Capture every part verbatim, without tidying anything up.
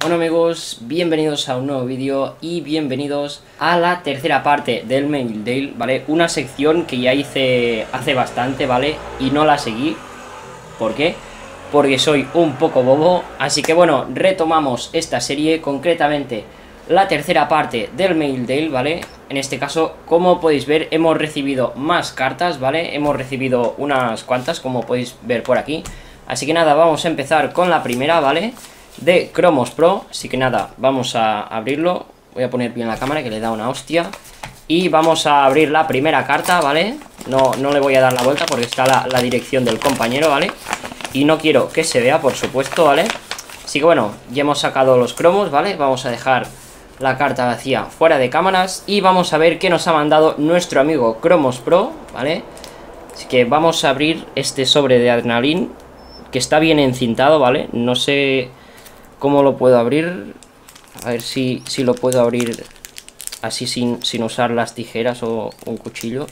Bueno amigos, bienvenidos a un nuevo vídeo y bienvenidos a la tercera parte del Mail Day, ¿vale? Una sección que ya hice hace bastante, ¿vale? Y no la seguí. ¿Por qué? Porque soy un poco bobo. Así que bueno, retomamos esta serie, concretamente la tercera parte del Mail Day, ¿vale? En este caso, como podéis ver, hemos recibido más cartas, ¿vale? Hemos recibido unas cuantas, como podéis ver por aquí. Así que nada, vamos a empezar con la primera, ¿vale? De Cromos Pro, así que nada, vamos a abrirlo. Voy a poner bien la cámara que le da una hostia. Y vamos a abrir la primera carta, ¿vale? No, no le voy a dar la vuelta porque está la, la dirección del compañero, ¿vale? Y no quiero que se vea, por supuesto, ¿vale? Así que bueno, ya hemos sacado los cromos, ¿vale? Vamos a dejar la carta vacía fuera de cámaras y vamos a ver qué nos ha mandado nuestro amigo Cromos Pro, ¿vale? Así que vamos a abrir este sobre de Adrenaline, que está bien encintado, ¿vale? No sé cómo lo puedo abrir. A ver si, si lo puedo abrir así sin, sin usar las tijeras o un cuchillo.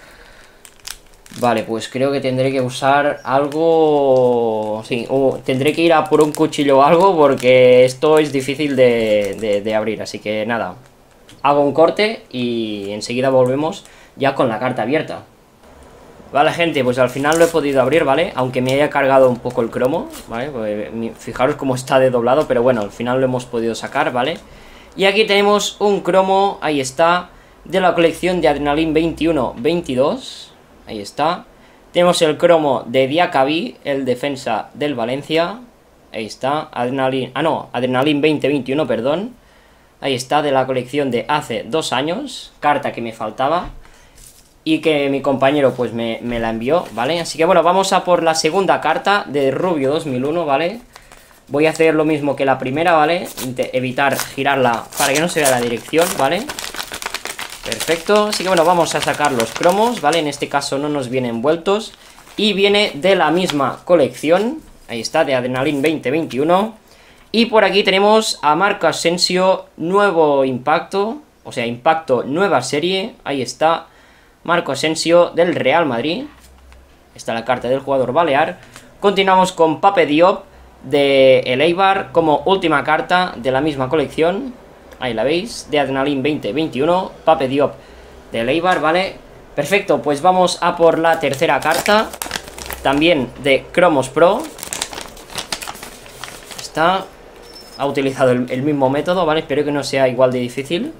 Vale, pues creo que tendré que usar algo... Sí, uh, tendré que ir a por un cuchillo o algo porque esto es difícil de, de, de abrir. Así que nada, hago un corte y enseguida volvemos ya con la carta abierta. Vale, gente, pues al final lo he podido abrir, ¿vale? Aunque me haya cargado un poco el cromo, ¿vale? Pues, fijaros cómo está de doblado, pero bueno, al final lo hemos podido sacar, ¿vale? Y aquí tenemos un cromo, ahí está, de la colección de Adrenaline veintiuno veintidós. Ahí está. Tenemos el cromo de Diacabí, el defensa del Valencia. Ahí está, Adrenaline... Ah, no, Adrenaline veinte veintiuno, perdón. Ahí está, de la colección de hace dos años. Carta que me faltaba y que mi compañero pues me, me la envió, ¿vale? Así que bueno, vamos a por la segunda carta de Rubio dos mil uno, ¿vale? Voy a hacer lo mismo que la primera, ¿vale? Int- evitar girarla para que no se vea la dirección, ¿vale? Perfecto, así que bueno, vamos a sacar los cromos, ¿vale? En este caso no nos vienen envueltos y viene de la misma colección. Ahí está, de Adrenaline veinte veintiuno. Y por aquí tenemos a Marco Asensio, nuevo impacto, o sea, impacto nueva serie. Ahí está, Marco Asensio del Real Madrid. Está la carta del jugador balear. Continuamos con Pape Diop de El Eibar como última carta de la misma colección. Ahí la veis, de Adrenaline veinte veintiuno, Pape Diop de El Eibar, ¿vale? Perfecto, pues vamos a por la tercera carta, también de Cromos Pro. Está, ha utilizado el, el mismo método, ¿vale? Espero que no sea igual de difícil.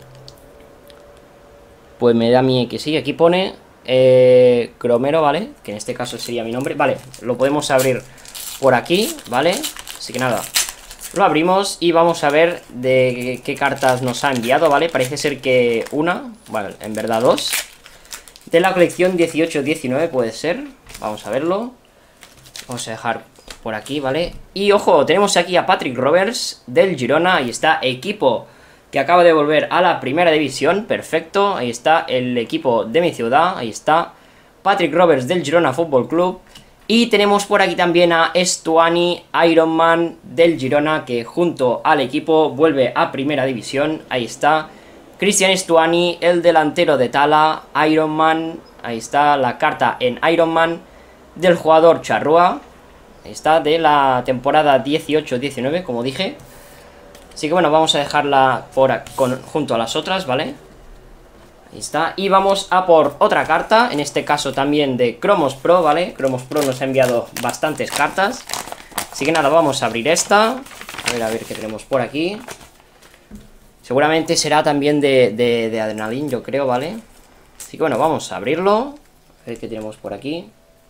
Pues me da a mí que sí, aquí pone eh, Cromero, ¿vale? Que en este caso sería mi nombre. Vale, lo podemos abrir por aquí, ¿vale? Así que nada, lo abrimos y vamos a ver de qué, qué cartas nos ha enviado, ¿vale? Parece ser que una, bueno, en verdad dos. De la colección dieciocho diecinueve puede ser. Vamos a verlo. Vamos a dejar por aquí, ¿vale? Y ojo, tenemos aquí a Patrick Roberts del Girona. Ahí está, equipo que acaba de volver a la primera división. Perfecto, ahí está el equipo de mi ciudad. Ahí está Patrick Roberts del Girona Fútbol Club. Y tenemos por aquí también a Estuani, Ironman del Girona, que junto al equipo vuelve a primera división. Ahí está Cristian Estuani, el delantero de Tala, Ironman. Ahí está la carta en Ironman del jugador Charrúa. Ahí está, de la temporada dieciocho diecinueve, como dije. Así que bueno, vamos a dejarla por, con, junto a las otras, ¿vale? Ahí está, y vamos a por otra carta, en este caso también de Cromos Pro, ¿vale? Cromos Pro nos ha enviado bastantes cartas. Así que nada, vamos a abrir esta. A ver, a ver qué tenemos por aquí. Seguramente será también de, de, de Adrenaline, yo creo, ¿vale? Así que bueno, vamos a abrirlo. A ver qué tenemos por aquí.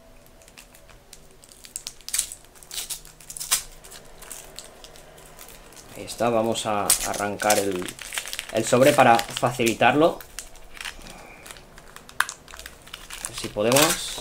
Ahí está, vamos a arrancar el, el sobre para facilitarlo. Si podemos.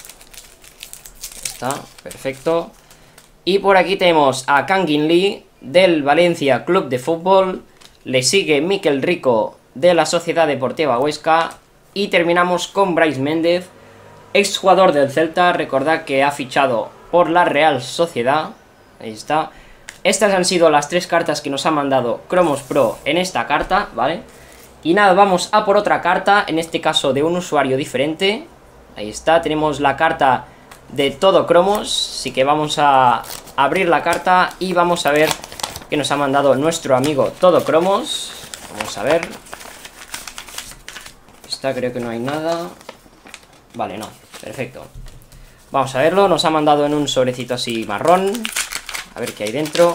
Está, perfecto. Y por aquí tenemos a Kangin Lee del Valencia Club de Fútbol. Le sigue Mikel Rico de la Sociedad Deportiva Huesca. Y terminamos con Brais Méndez, exjugador del Celta. Recordad que ha fichado por la Real Sociedad. Ahí está. Estas han sido las tres cartas que nos ha mandado Cromos Pro en esta carta, ¿vale? Y nada, vamos a por otra carta, en este caso de un usuario diferente. Ahí está, tenemos la carta de todo cromos, así que vamos a abrir la carta y vamos a ver que nos ha mandado nuestro amigo Todo Cromos. Vamos a ver. Esta creo que no hay nada. Vale, no, perfecto. Vamos a verlo, nos ha mandado en un sobrecito así marrón. A ver qué hay dentro.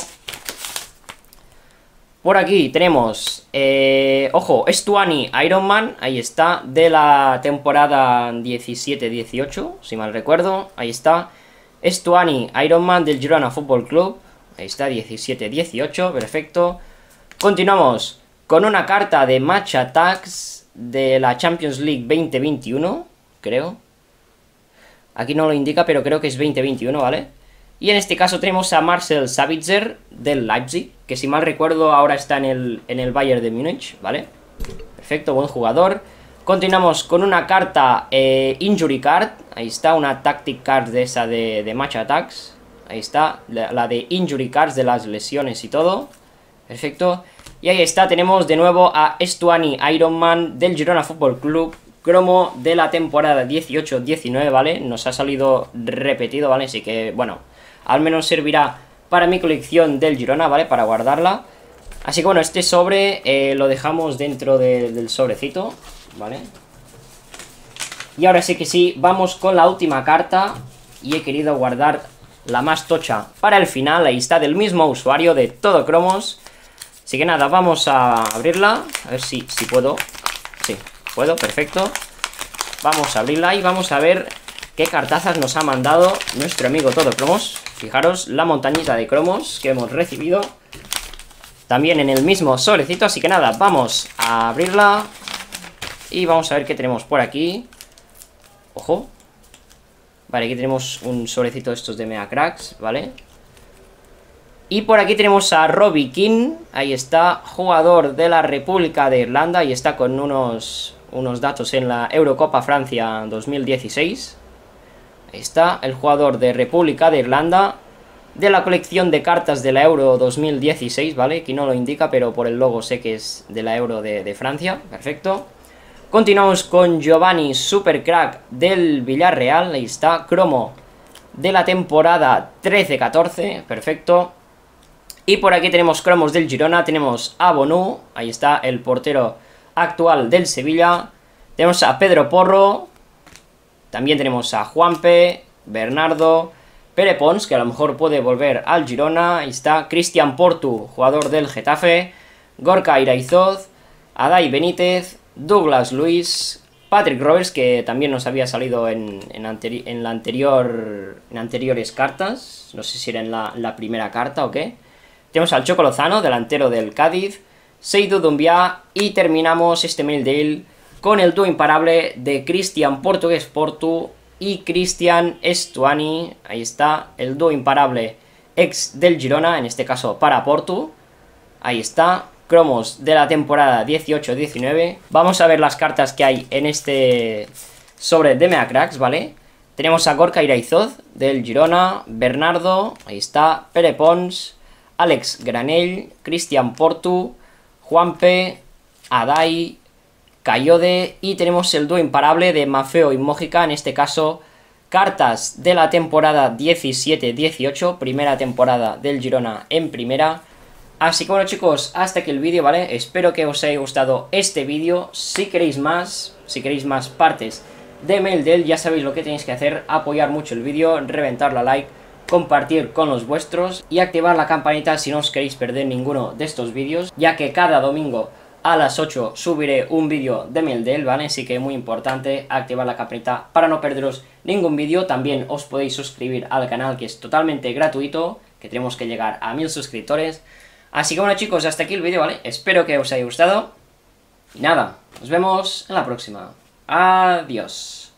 Por aquí tenemos, eh, ojo, Stuani Iron Man, ahí está, de la temporada diecisiete dieciocho, si mal recuerdo, ahí está. Stuani Iron Man del Girona Fútbol Club, ahí está, diecisiete dieciocho, perfecto. Continuamos con una carta de Match Attacks de la Champions League veinte veintiuno, creo. Aquí no lo indica, pero creo que es veinte veintiuno, ¿vale? Y en este caso tenemos a Marcel Sabitzer del Leipzig, que si mal recuerdo ahora está en el, en el Bayern de Múnich, ¿vale? Perfecto, buen jugador. Continuamos con una carta eh, Injury Card, ahí está, una Tactic Card de esa de, de Match Attacks. Ahí está, la, la de Injury Cards de las lesiones y todo. Perfecto. Y ahí está, tenemos de nuevo a Stuani Iron Man del Girona Fútbol Club, cromo de la temporada dieciocho diecinueve, ¿vale? Nos ha salido repetido, ¿vale? Así que, bueno, al menos servirá para mi colección del Girona, ¿vale? Para guardarla. Así que, bueno, este sobre eh, lo dejamos dentro de, del sobrecito, ¿vale? Y ahora sí que sí, vamos con la última carta. Y he querido guardar la más tocha para el final. Ahí está, del mismo usuario, de Todo Cromos. Así que nada, vamos a abrirla. A ver si, si puedo. Sí, puedo, perfecto. Vamos a abrirla y vamos a ver qué cartazas nos ha mandado nuestro amigo Todo Cromos. Fijaros la montañita de cromos que hemos recibido. También en el mismo sobrecito, así que nada, vamos a abrirla. Y vamos a ver qué tenemos por aquí. Ojo. Vale, aquí tenemos un sobrecito de estos de Mega Cracks, ¿vale? Y por aquí tenemos a Robbie King, ahí está, jugador de la República de Irlanda, y está con unos, unos datos en la Eurocopa Francia dos mil dieciséis. Ahí está, el jugador de República de Irlanda, de la colección de cartas de la Euro dos mil dieciséis, ¿vale? Aquí no lo indica, pero por el logo sé que es de la Euro de, de Francia, perfecto. Continuamos con Giovanni Supercrack del Villarreal, ahí está, cromo de la temporada trece catorce, perfecto. Y por aquí tenemos cromos del Girona, tenemos a Bonu, ahí está el portero actual del Sevilla. Tenemos a Pedro Porro, también tenemos a Juanpe, Bernardo, Pere Pons, que a lo mejor puede volver al Girona. Ahí está Cristian Portu, jugador del Getafe, Gorka Iraizoz, Adai Benítez, Douglas Luis, Patrick Roberts, que también nos había salido en, en, anteri en la anterior en anteriores cartas, no sé si era en la, la primera carta o qué. Tenemos al Choco Lozano, delantero del Cádiz, Seydou Doumbia, y terminamos este mail deal con el dúo imparable de Cristian Portugués Portu y Cristian Stuani. Ahí está, el dúo imparable ex del Girona, en este caso para Portu. Ahí está, cromos de la temporada dieciocho diecinueve. Vamos a ver las cartas que hay en este sobre de Mega Cracks, ¿vale? Tenemos a Gorka Iraizoz del Girona, Bernardo, ahí está, Pere Pons, Alex Granell, Cristian Portu, Juanpe, Adai, Cayode, y tenemos el dúo imparable de Maffeo y Mójica, en este caso cartas de la temporada diecisiete dieciocho, primera temporada del Girona en primera. Así que bueno, chicos, hasta aquí el vídeo, ¿vale? Espero que os haya gustado este vídeo. Si queréis más, si queréis más partes de Meldel, ya sabéis lo que tenéis que hacer: apoyar mucho el vídeo, reventar la like, compartir con los vuestros y activar la campanita si no os queréis perder ninguno de estos vídeos, ya que cada domingo a las ocho subiré un vídeo de Meldel, ¿vale? Así que muy importante activar la campanita para no perderos ningún vídeo. También os podéis suscribir al canal, que es totalmente gratuito, que tenemos que llegar a mil suscriptores. Así que bueno, chicos, hasta aquí el vídeo, ¿vale? Espero que os haya gustado. Y nada, nos vemos en la próxima. Adiós.